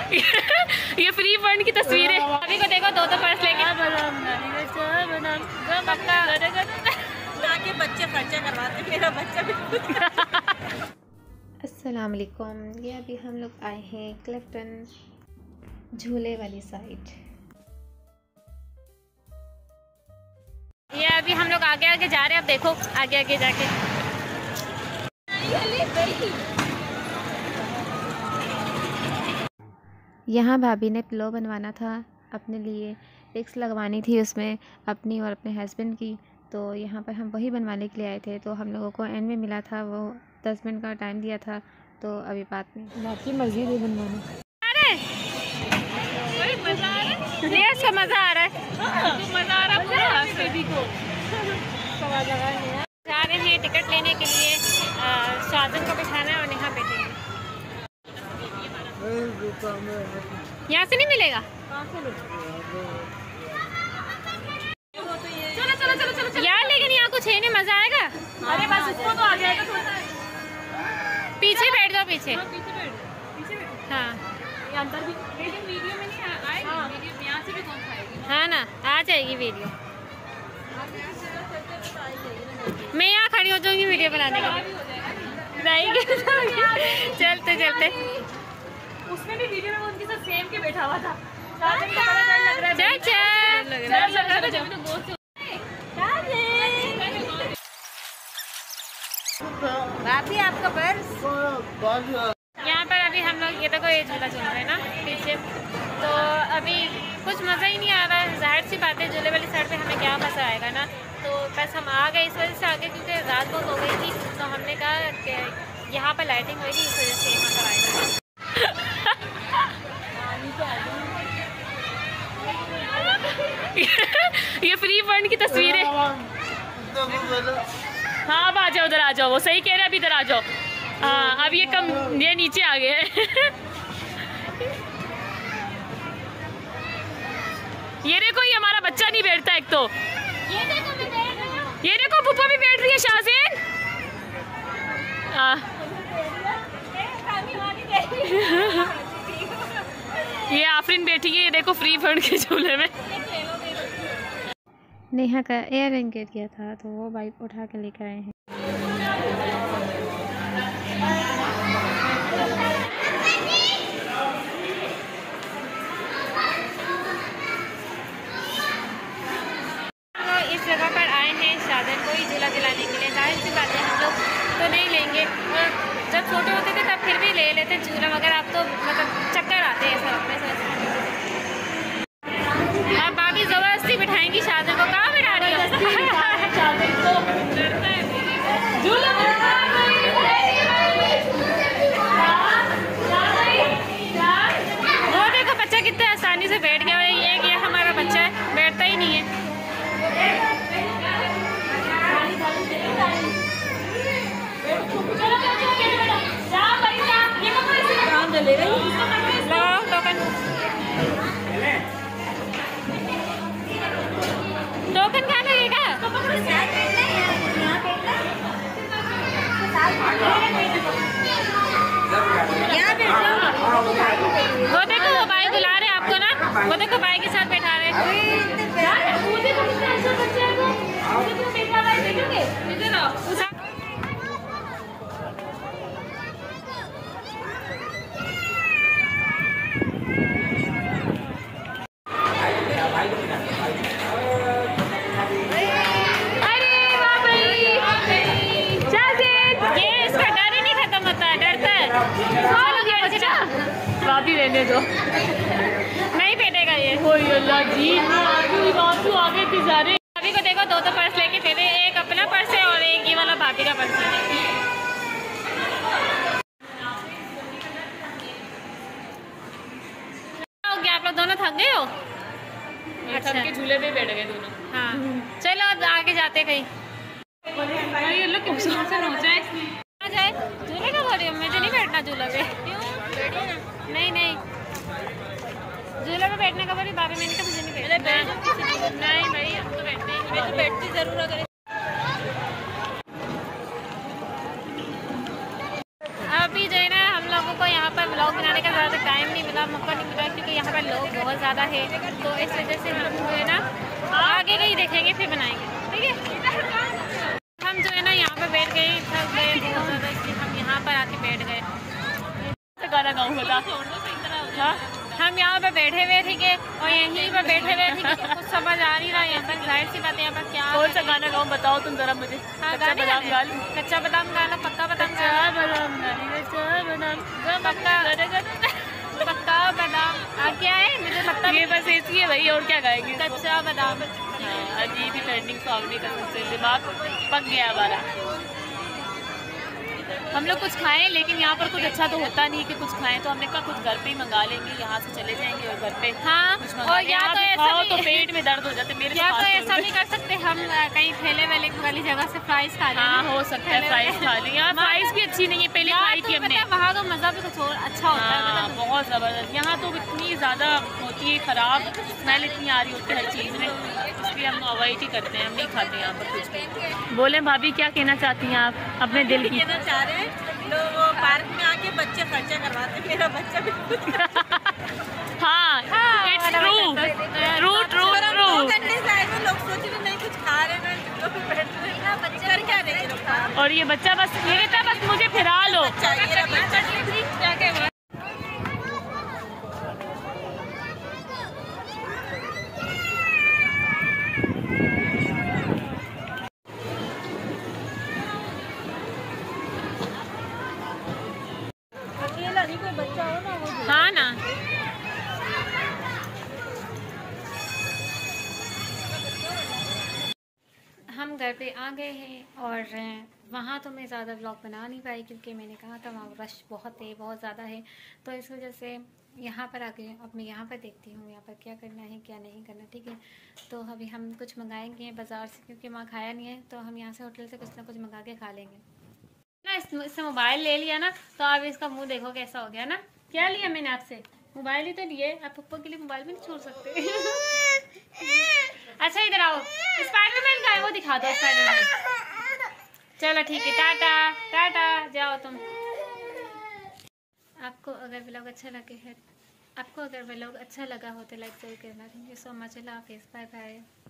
ये free fund की तस्वीर है। अभी को देखो 2 पर्स लेके के बच्चे खर्चा करवाते, मेरा बच्चा भी। अस्सलाम वालेकुम। ये अभी हम लोग आए हैं क्लिफ्टन झूले वाली साइड। ये अभी हम लोग आगे आगे जा रहे हैं। अब देखो आगे आगे जाके यहाँ भाभी ने पिलो बनवाना था अपने लिए, पिक्स लगवानी थी उसमें अपनी और अपने हस्बैंड की। तो यहाँ पर हम वही बनवाने के लिए आए थे। तो हम लोगों को एंड में मिला था, वो 10 मिनट का टाइम दिया था। तो अभी बात में बाकी मर्जी है बनवाना। अरे मज़ा आ रहा है, इसका मज़ा आ रहा है, मज़ा आ रहा है बेबी को। जा रहे हैं टिकट लेने के लिए, शाजन को बिठाना है और यहाँ बैठेंगे। यहाँ से नहीं मिलेगा। चलो चलो चलो चलो यार, लेकिन यहाँ कुछ है नहीं, मजा आएगा। अरे बस उसको तो आ जाएगा थोड़ा। पीछे बैठ जाओ, पीछे हाँ। अंदर भी लेकिन वीडियो में नहीं आएगी, वीडियो यहाँ से भी कौन खाएगी। हाँ ना, आ जाएगी वीडियो। मैं यहाँ खड़ी हो जाऊंगी वीडियो बनाने के लिए। चलते चलते उसमें भी वीडियो में उनके साथ सेम के बैठा हुआ था। भाभी आपका पर्स। यहाँ पर अभी हम लोग ये देखो, ये झूला झूल रहे हैं ना पीछे। तो अभी कुछ मज़ा ही नहीं आ रहा है। जाहिर सी बात है, झूले वाली साइड पे हमें क्या मज़ा आएगा ना। तो बस हम आ गए इस वजह से आगे, क्योंकि रात बहुत हो गई थी। तो हमने कहा कि यहाँ पर लाइटिंग हुई थी, इस वजह से यहाँ पर आएगा। ये फ्री फंड की तस्वीर है। हाँ अब आ जाओ, उधर आ जाओ। वो सही कह रहे हैं, अभी इधर आ जाओ। हाँ अब ये नीचे आ गए। ये देखो, ये हमारा बच्चा नहीं बैठता एक तो। ये देखो पुप्पा भी बैठ रही है, शाज़ेन। ये आफरीन बैठी है, ये देखो फ्री फंड के झूले में। नेहा का एयर रिंग गिर गया था, तो वो बाइक उठा के लेकर आए हैं। इस जगह पर आए हैं शादन को ही झूला दिलाने के लिए। जाहिर सी बात है, हम लोग तो नहीं लेंगे, और जब छोटे होते थे तब फिर भी ले लेते झूला वगैरह। अब तो मतलब चक्कर आते हैं सब अपने सोच। अब भाभी ज़बरदस्ती बिठाएंगी शादन को। कहाँ बिठा रही हो? वो देखो बच्चा कितने आसानी से बैठ गया। ये हमारा बच्चा है, बैठता ही नहीं है। टोकन कहाँ लगेगा? वो देखो, वो भाई बुला रहे आपको ना। वो देखो भाई के साथ बैठा रहे। भाभी रहने दो, नहीं बैठेगा ये। अल्लाह जी, आगे की जा रहे। भाभी को देखो 2 पर्स लेके दे रहे। एक अपना पर्स है और एक ये वाला भाभी का पर्स है। हो गया, आप लोग दोनों थक गए हो? अच्छा, के झूले पे बैठ गए दोनों। हाँ चलो अब आगे जाते कहीं। ये लोग खूबसूरत से नोचा आ जाए झूले का। बोल रही हूँ, मुझे नहीं बैठना झूला पे। नहीं नहीं, झूले पे बैठने का बोली भाभी। मैंने कहा मुझे नहीं बैठना। नहीं भाई, हम तो बैठते ही। मैं तो बैठती जरूर अगर। अभी जो है ना, हम लोगों को यहाँ पर ब्लॉग बनाने का ज़्यादा टाइम नहीं मिला, मौका नहीं मिला, क्योंकि यहाँ पर लोग बहुत ज़्यादा है, तो इस वजह से हम जो है ना आगे कहीं देखेंगे फिर बनाएंगे, ठीक है। हम जो है ना यहाँ पर बैठ गए, थक गए बहुत ज़्यादा, इसलिए हम यहाँ पर आके बैठ गए। गाना गाऊँ बता, हम यहाँ पर बैठे हुए थे कि और यहीं पर बैठे हुए थे कि कुछ समझ आ नहीं रहा यहाँ पर, जाहिर सी बात है यहाँ पर क्या। कौन सा गाना गाऊँ बताओ तुम जरा मुझे। हाँ, कच्चा बादाम गा लूं। कच्चा बादाम गा लो, पक्का बादाम गा पक्का बादाम क्या है मुझे लगता है ये बस ऐसी है भाई, और क्या गाएंगे। कच्चा बादाम। हाँ, अजीब ही ट्रेंडिंग सॉन्ग नहीं कर सकते, दिमाग पक गया हमारा। हम लोग कुछ खाएं, लेकिन यहाँ पर कुछ अच्छा तो होता नहीं कि कुछ खाएं, तो हमने कहा कुछ घर पे ही मंगा लेंगे, यहाँ से चले जाएंगे और घर पे हाँ, कुछ और या तो ऐसा तो पेट में दर्द हो जाते मेरे। या तो ऐसा भी कर सकते हम कहीं ठेले वेले वाली जगह से फ्राइज खा लें। हाँ, हो सकता है फ्राइज खा लें। यहाँ फ्राइज भी अच्छी नहीं है, पहले खाई थी हमने, वहाँ तो मज़ा भी कुछ और अच्छा होता है, हाँ, बहुत ज़बरदस्त। यहाँ तो इतनी ज़्यादा होती है ख़राब, स्मेल इतनी आ रही होती है हर चीज़ में, इसलिए हम अवॉइड ही करते हैं, हम नहीं खाते यहाँ पर कुछ भी। बोले भाभी क्या कहना चाहती हैं आप अपने दिल की? कहना चाह रहे हैं लोग वो पार्क में आके बच्चे खर्चा करवाते, मेरा बच्चा भी हाँ, it's true true true true. लोग सोच रहे नहीं कुछ खा रहे हैं, लोग बैठ रहे हैं, बच्चे कर क्या रहे हैं। और ये बच्चा बस ये कहता है बस मुझे फिरा लो। अकेला नहीं कोई बच्चा हो ना वो। हाँ ना, हम घर पे आ गए हैं और वहाँ तो मैं ज़्यादा व्लॉग बना नहीं पाई, क्योंकि मैंने कहा था वहाँ रश बहुत है, बहुत ज़्यादा है, तो इस वजह से यहाँ पर आ गए। अब मैं यहाँ पर देखती हूँ यहाँ पर क्या करना है क्या नहीं करना, ठीक है। तो अभी हम कुछ मंगाएंगे बाज़ार से, क्योंकि वहाँ खाया नहीं है, तो हम यहाँ से होटल से कुछ ना कुछ मंगा के खा लेंगे ना। इससे मोबाइल ले लिया ना, तो अब इसका मुँह देखो कैसा हो गया ना। क्या लिया मैंने आपसे? मोबाइल ही तो लिए, आप पप्पा के लिए मोबाइल भी नहीं छोड़ सकते। अच्छा इधर आओ, स्पाइडरमैन का है वो दिखा दो, स्पाइडरमैन। चलो ठीक है, टाटा टाटा, जाओ तुम। आपको अगर व्लॉग अच्छा लगे है, आपको अगर व्लॉग अच्छा लगा हो तो लाइक जरूर करना। Thank you so much. अल्लाह हाफिज़, बाय बाय।